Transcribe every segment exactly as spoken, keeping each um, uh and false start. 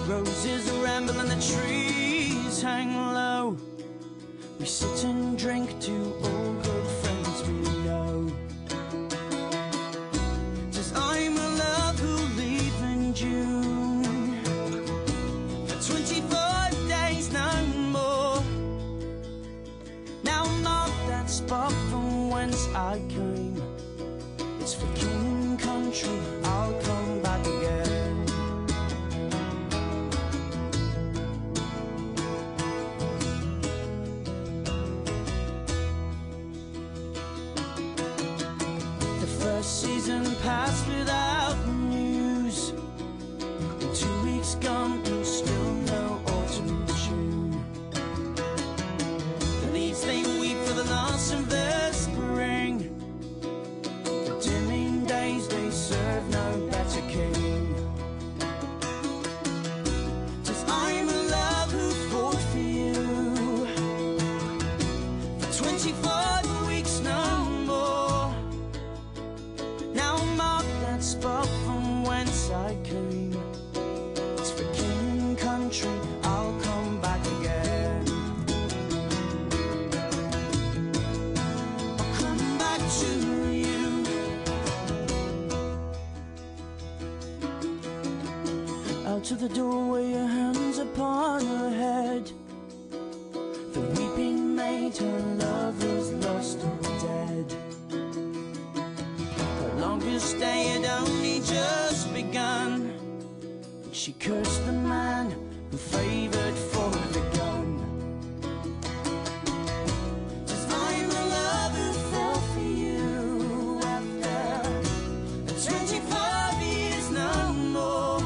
Roses ramble and the trees hang low. We sit and drink to all good friends we know. 'Tis I'm a love who'll leave in June for twenty-five days, no more. Now mark that spot from whence I came. It's for king and country, I'll come back again. The first season passed without news. In two weeks gone and still no autumn June. The leaves they weep for the loss of the spring. The dimming days they serve no better king. 'Tis I'm a love who fought for you for twenty-five weeks, no more. Now mark that spot from whence I came. It's for king and country, I'll come back again. I'll come back to you. Out of the doorway, her hands upon her head. The weeping maid, her lover's lost or dead. Her longest day had only just begun. She cursed the man who favoured for the gun. 'Tis I'm a love who fell for you after twenty-five years, no more.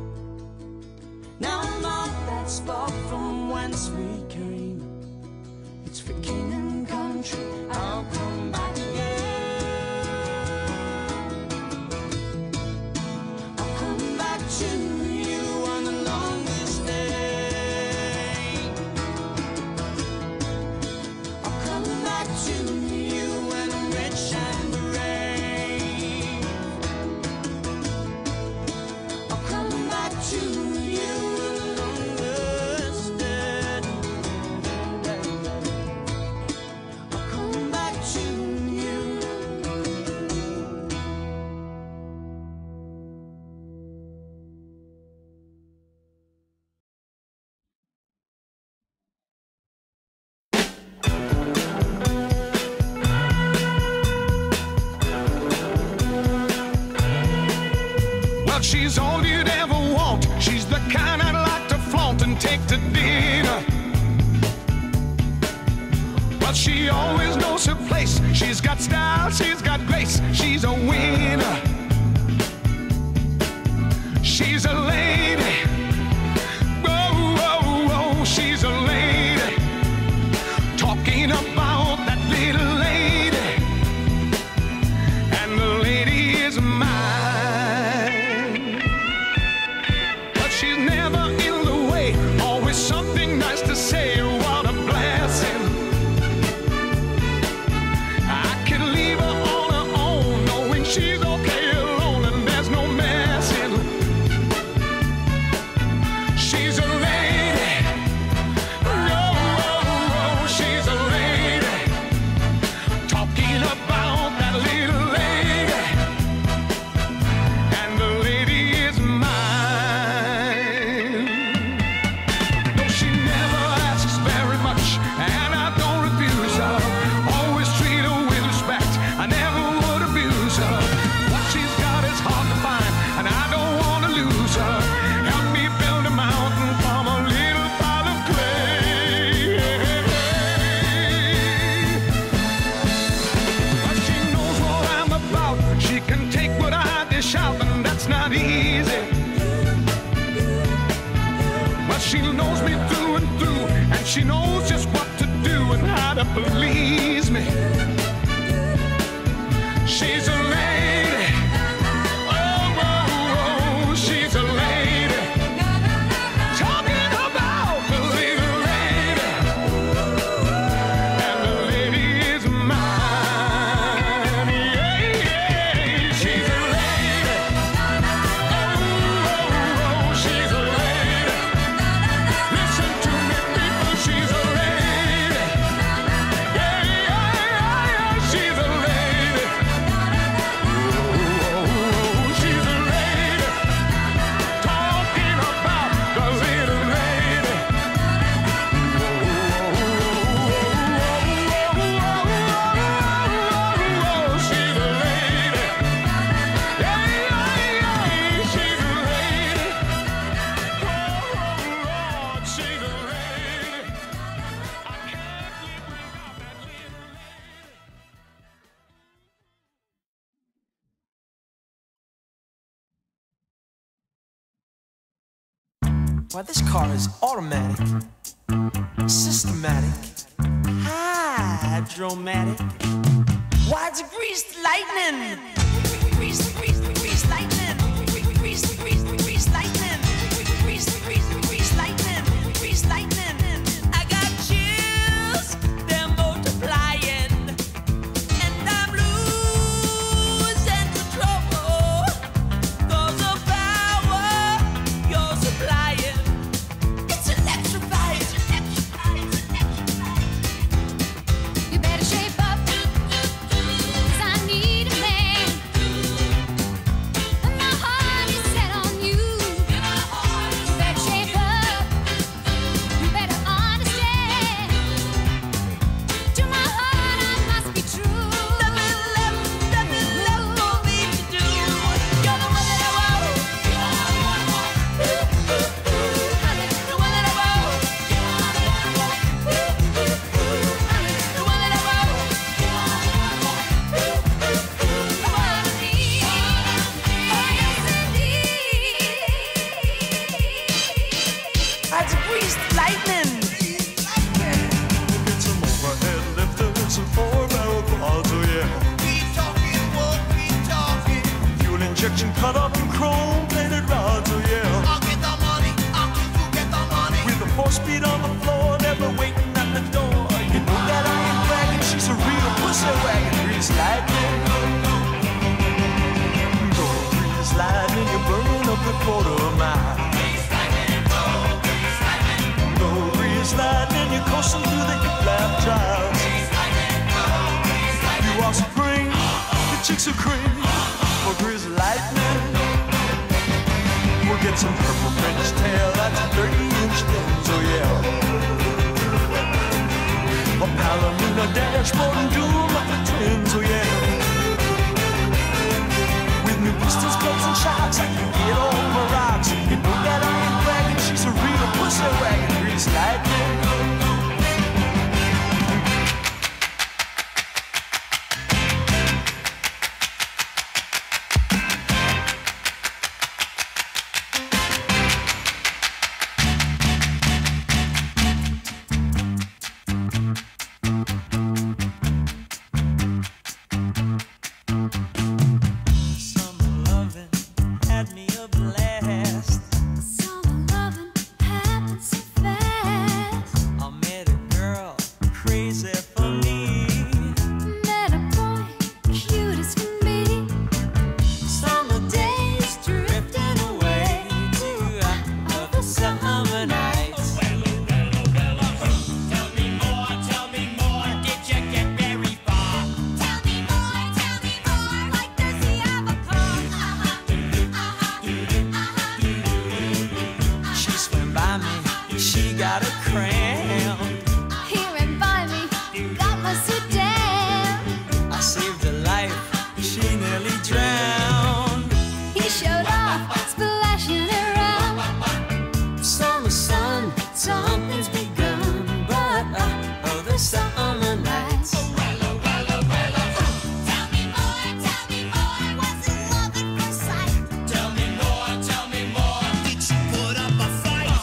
Now mark that spot from whence we came. It's for king and country, I'll come back again. I'll come back to you on the longest day. I'll come back to you when I'm rich and brave. I'll come back to you on the longest day. I'll come back to you. Well, she's all you'd ever want. She's the kind I'd like to flaunt and take to dinner. Well, she always knows her place. She's got style, she's got grace. She's a winner. She's a lady. Whoa, whoa, whoa, she's a lady. Talking about that little lady. And the lady is mine. But she's never in the way. Always something nice to say. What a blessing. I can leave her on her own, knowing she's okay alone and there's no messing. She's a lady. Oh, oh, oh, she's a lady. Talking about that little lady. And the lady is mine. Though she never asks very much, and I don't refuse her. Always treat her with respect. I never would abuse her. What she's got is hard to find, and I don't want to lose her. Help me build a mountain from a little pile of clay. But she knows what I'm about. She can take what I dish out, and that's not easy. But she knows me through and through, and she knows just what to do and how to please me. She's a lady. Oh, oh, oh, she's a lady. Talking about the little lady. And the lady is mine. Yeah, yeah, she's a lady. Oh, oh, oh, she's a lady. Why, this car is automatic, systematic, hydromatic. Why, it's a greased lightning. Greased, greased, greased lightning. Greased, greased, greased lightning. Greased, greased, greased lightning. Greased lightning. I got chills, they're multiplying, and I'm losing control. 'Cause the power you're supplying, it's electrifying. You better shape up, 'cause I need a man. And my heart is set on you. You better shape up, you better understand. To my heart I must be true. Nothing left, nothing left for me to do. You're the one that I want. The one that I want. The one that I want. That's greased lightning. Get some overhead lifters and four-barrel quads, oh yeah. Keep talking, won't keep talking. Fuel injection cut up in chrome-plated rods, oh yeah. I'll get the money, I'll keep you get the money. With a four-speed on the floor, never waiting at the door. You know that I ain't bragging, she's a real pussy wagon. Grease lightning. Go grease lightning, you're burning up the quarter mile. Go grease lightning, you're coasting through the hip-lap trials. You are supreme, the chicks are cream. For grease lightning, we'll get some purple French tail, that's a thirty-inch lens, oh yeah. A Palomino dashboard and doom up the twins, oh yeah. With new pistons, clubs, and shocks, I can get all my rocks. You know that I ain't bragging, she's a real pussy wagon. Grease lightning. Summer loving had me a blast. Summer loving happens so fast. I met a girl crazy for me. Met a boy, cute as can be. Summer days drifting away to other summer nights. Tell me more, tell me more. Did you get very far? Tell me more, tell me more. Like does he have a car? She swam by me, she got a cramp. He ran by me, got my sit down. I saved her life, she nearly drowned. He showed off, splashing around. Summer sun, something's begun, but uh, other summer nights. Tell me more, tell me more. Was it love at first sight? Tell me more, tell me more. Did she put up a fight?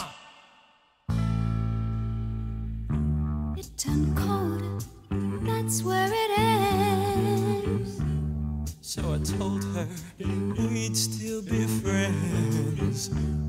It turned cold, that's where it ends. So I told her we'd still be friends